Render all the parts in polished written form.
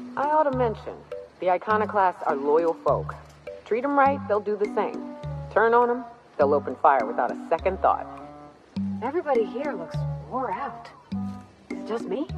I ought to mention, the iconoclasts are loyal folk. Treat them right, they'll do the same. Turn on them, they'll open fire without a second thought. Everybody here looks wore out. Is it just me?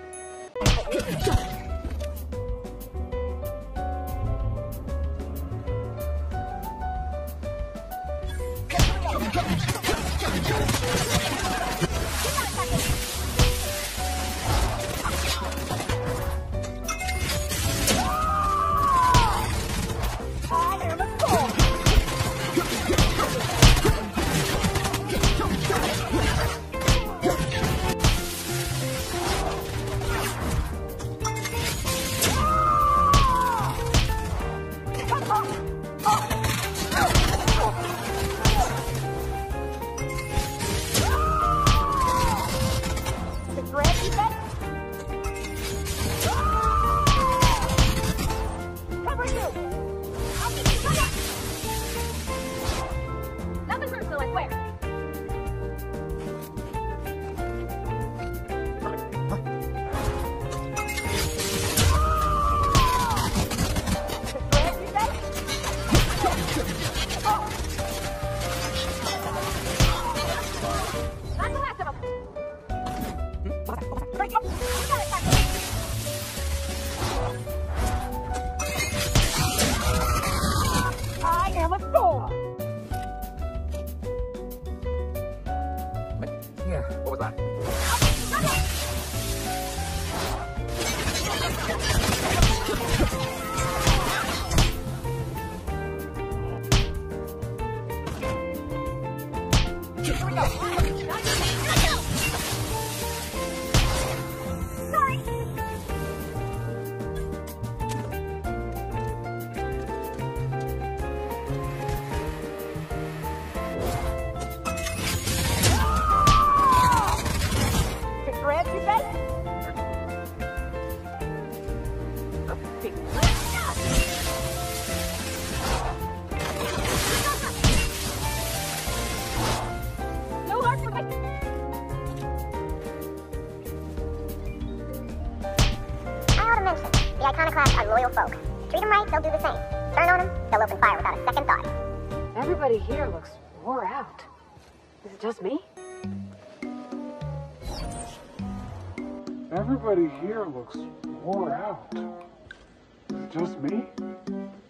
What was that? Here we go. Sorry. Grab you, baby. No hard for me. I ought to mention, the iconoclasts are loyal folk. Treat them right, they'll do the same. Turn on them, they'll open fire without a second thought. Everybody here looks wore out. Is it just me? Everybody here looks wore out. Is it just me?